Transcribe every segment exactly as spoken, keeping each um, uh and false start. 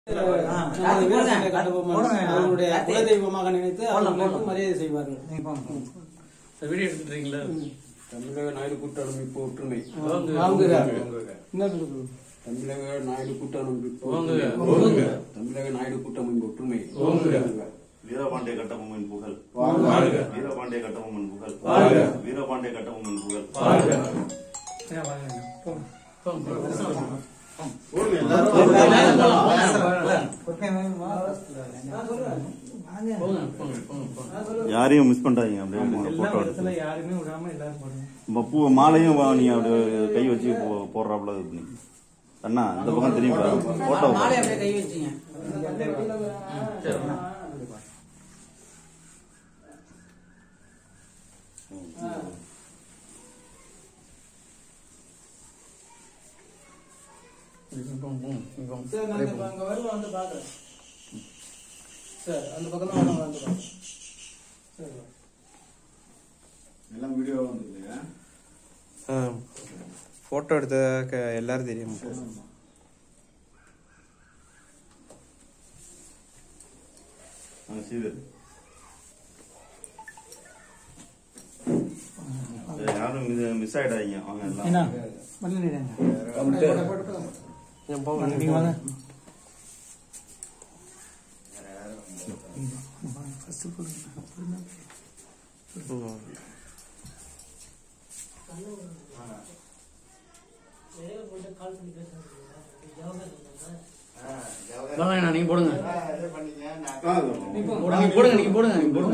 குலதெய்வமாக நினைத்து அவர்களுக்கு மரியாதை செய்வார்கள். தமிழக நாயுடு கூட்டமைப்பு ஒற்றுமை. தமிழக நாயுடு கூட்டமைப்பு தமிழக நாயுடு கூட்டமைப்பு ஒற்றுமை. வீரபாண்டிய கட்டபொம்மன் புகழ். வீரபாண்டிய கட்டபொம்மன் புகழ். வீரபாண்டிய கட்டபொம்மன் புகழ். யாரையும் மிஸ் பண்றாங்க. பூ மாலையும் நீங்க அப்படி கை வச்சு போடுறாப்புல இது பண்ணி அண்ணா இந்த பக்கம் தெரியும் போட்டோ கை வச்சீங்க. போட்டோ எடுத்த எல்லாரும் தெரியும். யாரும் மிஸ் ஆயிடாதீங்க. அவங்க நீங்க போடுங்க நீங்க போடுங்க நீங்க போடுங்க நீங்க போடுங்க.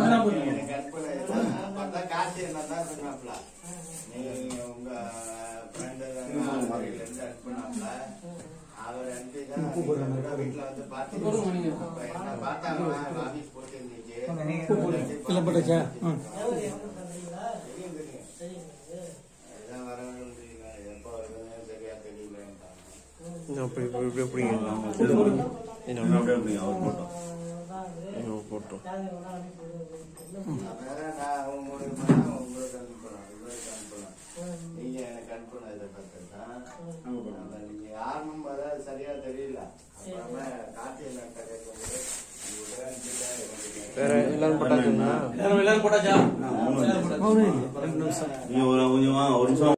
போட்டோம் நீங்க எனக்கு அனுப்பின இதை பார்த்தா நீங்க யாருன்னு சரியா தெரியல. வேற எல்லாரும் போட்டாச்சுங்களா? எல்லாரும் போட்டாச்சா? ஒரு நிமிஷம்